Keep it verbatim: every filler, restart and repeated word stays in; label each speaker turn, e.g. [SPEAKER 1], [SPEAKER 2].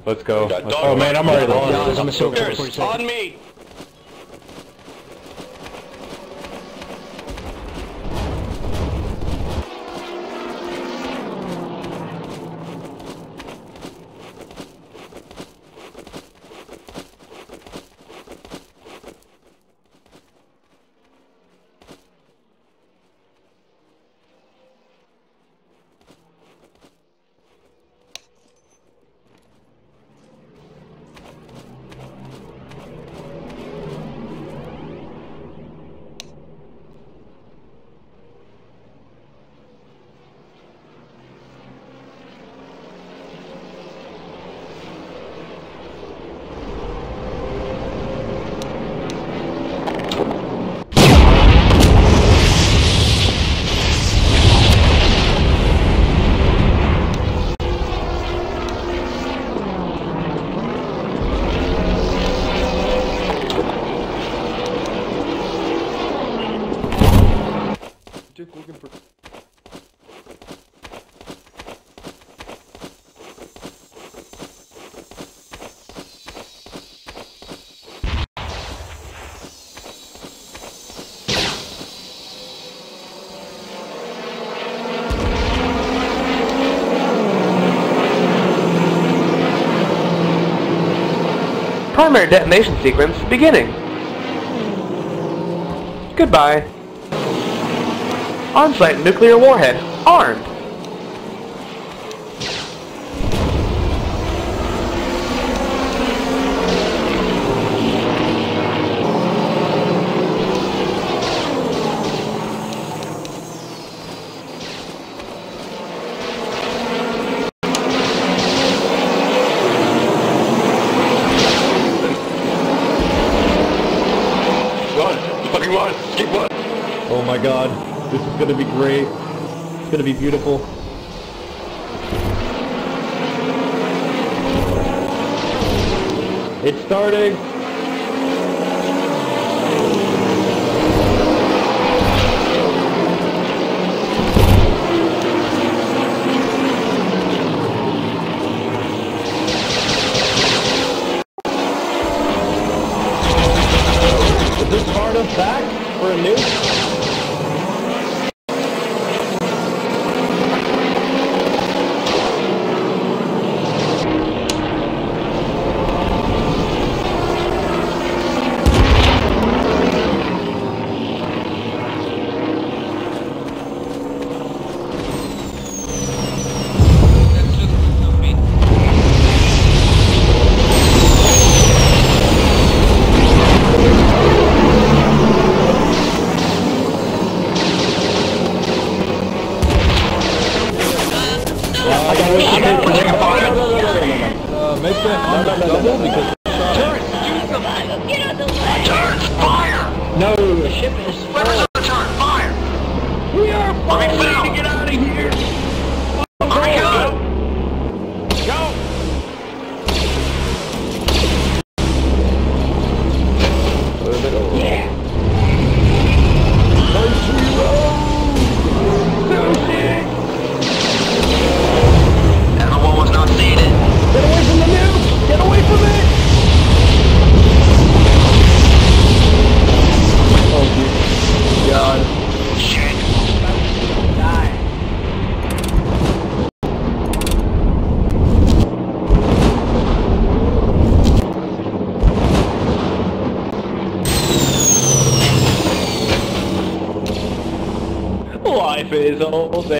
[SPEAKER 1] Let's go.
[SPEAKER 2] Got
[SPEAKER 1] Let's
[SPEAKER 2] dog
[SPEAKER 1] go.
[SPEAKER 3] Oh man, I'm already
[SPEAKER 2] dog
[SPEAKER 3] on.
[SPEAKER 2] dog
[SPEAKER 3] I'm a silver
[SPEAKER 2] There's
[SPEAKER 3] forty seconds.
[SPEAKER 2] on me.
[SPEAKER 1] Duke looking for.
[SPEAKER 4] Primary detonation sequence beginning. Goodbye. On-site nuclear warhead armed.
[SPEAKER 2] Run! Fucking run! Keep run!
[SPEAKER 3] Oh my god, this is gonna be great. It's gonna be beautiful. It's starting. Is this hard enough back for a nuke? Uh, make that not double because
[SPEAKER 2] Turret! Shoot them! Get on the way! Turret! Fire!
[SPEAKER 3] no, the ship is
[SPEAKER 2] Weapons on the turret! Fire!
[SPEAKER 3] We are
[SPEAKER 2] falling
[SPEAKER 3] to get out of here.
[SPEAKER 2] Hurry up! Go!
[SPEAKER 3] Yeah.
[SPEAKER 2] That one was not seen it.
[SPEAKER 3] Get away from the nuke! Get away from it! Oh dear God.
[SPEAKER 2] Shit.
[SPEAKER 3] Life is all